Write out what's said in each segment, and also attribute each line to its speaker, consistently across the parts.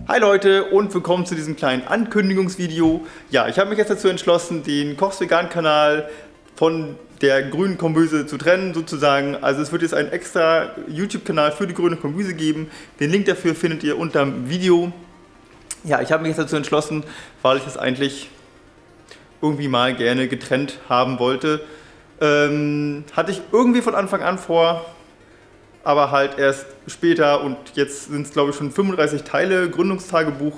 Speaker 1: Hi Leute und willkommen zu diesem kleinen Ankündigungsvideo. Ja, ich habe mich jetzt dazu entschlossen, den Kochs Vegan Kanal von der grünen Kombüse zu trennen sozusagen. Also es wird jetzt einen extra YouTube-Kanal für die grüne Kombüse geben. Den Link dafür findet ihr unter dem Video. Ja, ich habe mich jetzt dazu entschlossen, weil ich es eigentlich irgendwie mal gerne getrennt haben wollte. Hatte ich irgendwie von Anfang an vor, aber halt erst später, und jetzt sind es glaube ich schon 35 Teile Gründungstagebuch.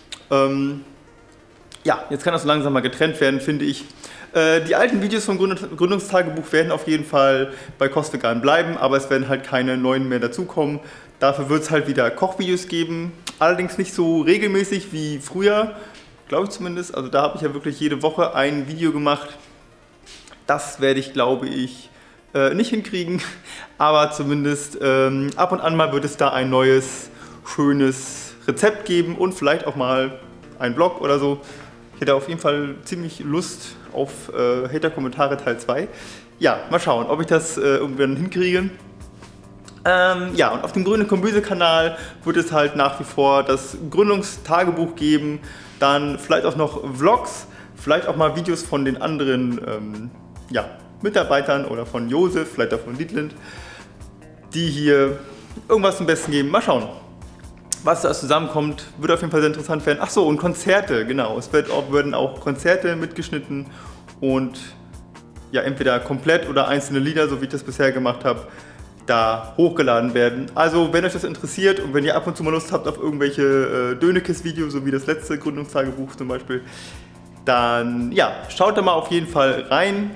Speaker 1: Ja, jetzt kann das so langsam mal getrennt werden, finde ich. Die alten Videos vom Gründungstagebuch werden auf jeden Fall bei Kochs Vegan bleiben, aber es werden halt keine neuen mehr dazukommen. Dafür wird es halt wieder Kochvideos geben, allerdings nicht so regelmäßig wie früher, glaube ich zumindest. Also da habe ich ja wirklich jede Woche ein Video gemacht. Das werde ich, glaube ich, nicht hinkriegen, aber zumindest ab und an mal wird es da ein neues, schönes Rezept geben und vielleicht auch mal ein Vlog oder so. Ich hätte auf jeden Fall ziemlich Lust auf Hater-Kommentare Teil 2. Ja, mal schauen, ob ich das irgendwann hinkriege. Ja, und auf dem grünen Kombüse-Kanal wird es halt nach wie vor das Gründungstagebuch geben, dann vielleicht auch noch Vlogs, vielleicht auch mal Videos von den anderen ja, Mitarbeitern oder von Josef, vielleicht auch von Dietlind, die hier irgendwas zum Besten geben. Mal schauen, was da zusammenkommt. Wird auf jeden Fall sehr interessant werden. Ach so, und Konzerte, genau. Es werden auch Konzerte mitgeschnitten und ja, entweder komplett oder einzelne Lieder, so wie ich das bisher gemacht habe, da hochgeladen werden. Also, wenn euch das interessiert und wenn ihr ab und zu mal Lust habt auf irgendwelche Dönekes-Videos, so wie das letzte Gründungstagebuch zum Beispiel, dann ja, schaut da mal auf jeden Fall rein.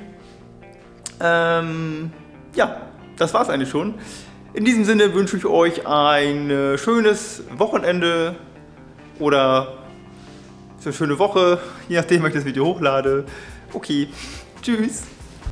Speaker 1: Ja, das war's eigentlich schon. In diesem Sinne wünsche ich euch ein schönes Wochenende oder eine schöne Woche, je nachdem, wann ich das Video hochlade. Okay, tschüss.